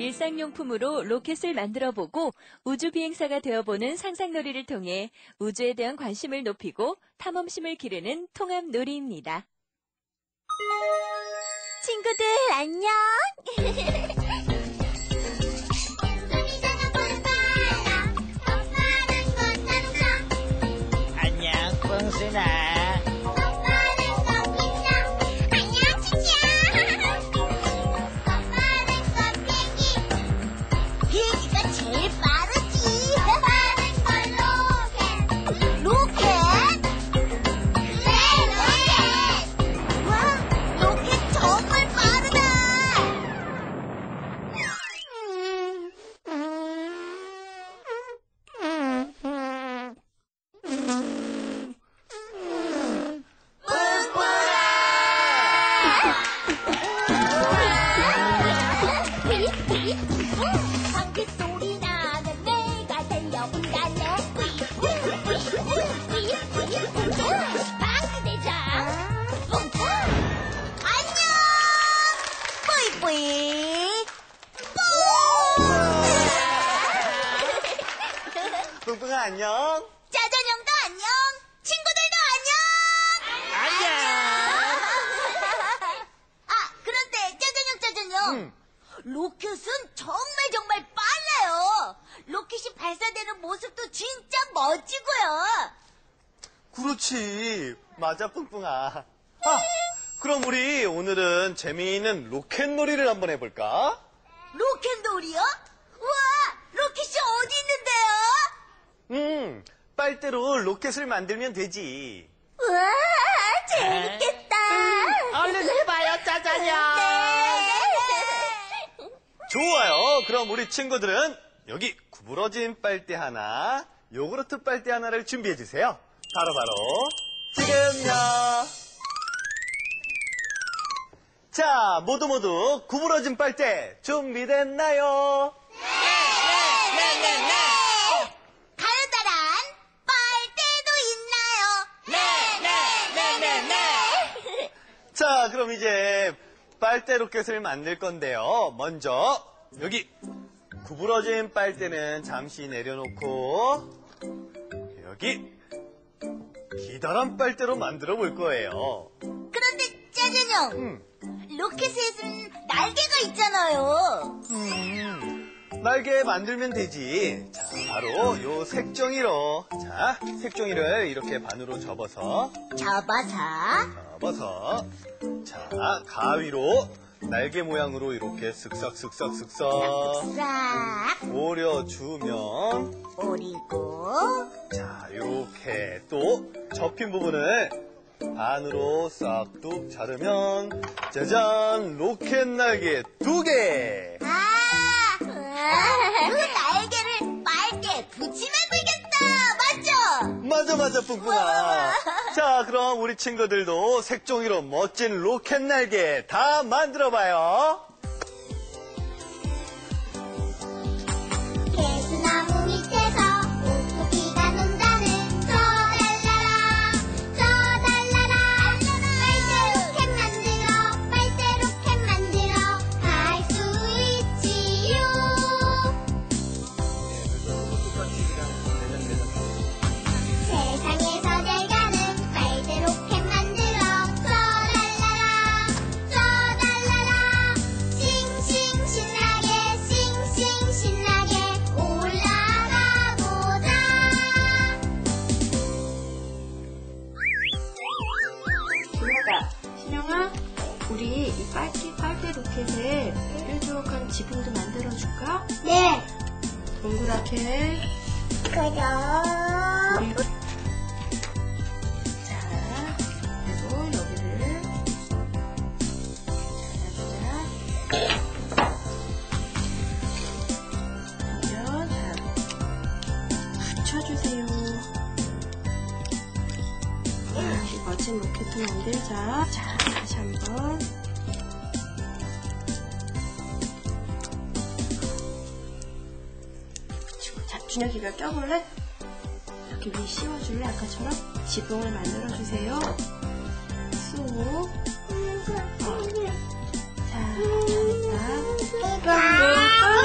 일상용품으로 로켓을 만들어보고 우주비행사가 되어보는 상상놀이를 통해 우주에 대한 관심을 높이고 탐험심을 기르는 통합놀이입니다. 친구들 안녕. 안녕, 뽕순아. 방귀 소리 나면 내가 달려온다네. 방귀대장 뿡뿡 안녕. 뿌이뿌이 뿡뿡아 안녕. 짜장형도 안녕. 친구들도 안녕. 안녕. 아, 그런데 짜장형. 로켓은 정말 빨라요. 로켓이 발사되는 모습도 진짜 멋지고요. 그렇지. 맞아, 뿡뿡아. 아, 그럼 우리 오늘은 재미있는 로켓놀이를 한번 해볼까? 로켓놀이요? 우와, 로켓이 어디 있는데요? 빨대로 로켓을 만들면 되지. 우와, 재밌겠다. 얼른 해봐요, 짜장형. 네. 좋아요. 그럼 우리 친구들은 여기 구부러진 빨대 하나, 요구르트 빨대 하나를 준비해주세요. 바로 지금요. 자, 모두 구부러진 빨대 준비됐나요? 네. 가느다란 빨대도 있나요? 네. 자, 그럼 이제 빨대 로켓을 만들 건데요. 먼저 여기 구부러진 빨대는 잠시 내려놓고 여기 기다란 빨대로 만들어 볼 거예요. 그런데 짜장형, 로켓에는 날개가 있잖아요. 날개 만들면 되지. 자, 바로 요 색종이로. 자, 색종이를 이렇게 반으로 접어서. 자, 가위로 날개 모양으로 이렇게 쓱싹 싹 오려주면. 오리고 자, 이렇게 또 접힌 부분을 반으로 싹둑 자르면 짜잔! 로켓 날개 2개! 그 날개를 빨대에 붙이면 되겠다. 맞죠? 맞아, 뿡뿡아. 자, 그럼 우리 친구들도 색종이로 멋진 로켓 날개 다 만들어봐요. 개수나무 밑에서 오토기가 논다는 빨대 로켓 만들어 갈 수 있지요. 세상에서 잘 가는 빨대 로켓 만들어 쏘달라라 싱싱 신나게 올라가 보자. 신영아, 우리 이 빨대 로켓을 뾰족한 지붕도 만들어줄까? 네. 동그랗게. 그럼 자, 그리고 여기를 그러면 붙여주세요. 이 멋진 로켓을 만들자. 자, 다시 한번. 자, 준혁이가 껴볼래? 이렇게 위에 씌워줄래? 아까처럼 지붕을 만들어주세요. 쑥. 자, 잘했다.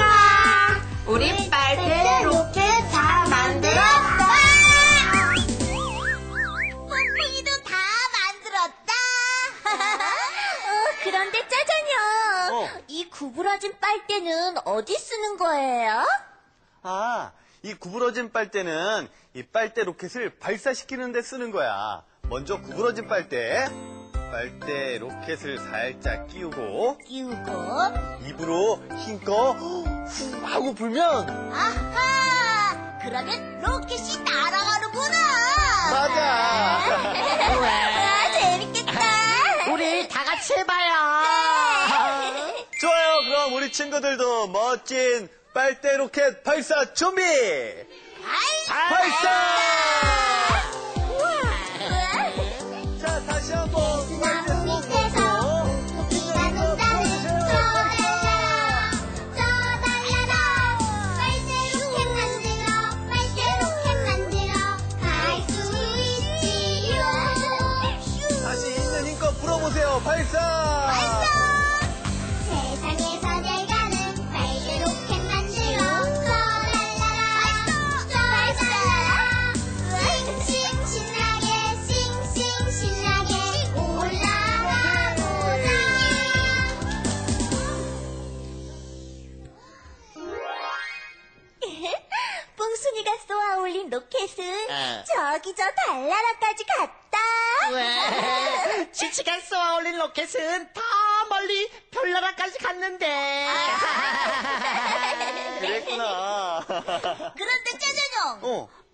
쓰는 거예요? 아, 이 구부러진 빨대는 이 빨대 로켓을 발사시키는 데 쓰는 거야. 먼저 구부러진 빨대 로켓을 살짝 끼우고 입으로 힘껏 후 하고 불면 아하! 그러면 로켓이 날아가는구나! 맞아. 와, 재밌겠다! 우리 다 같이 해봐요. 좋아요. 그럼 우리 친구들도 멋진 빨대 로켓 발사 준비! 발사! 자, 다시 한번 빨대 나무 밑에서 쏘고 토끼가 논다는 쪼달라라 쪼달라라 빨대 로켓 만들어 갈 수 있지요. 다시 있는 힘껏 불어보세요. 발사! 세상에서 잘 가는 빨대 로켓 만들어 쪼달라라 쪼달라라 싱싱 신나게 올라가 보자. 뽕순이가 쏘아 올린 로켓은 저기 저 달나라까지 갔다. 치치가 쏘아 올린 로켓은 더 멀리 별나라까지 갔는데. 그랬구나. 그런데 짜자정,